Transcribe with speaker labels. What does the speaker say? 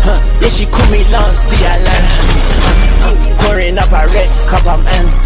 Speaker 1: Yeah, she call me LANCEY, I LANCEY. Pouring up a red cup, I'm antsy.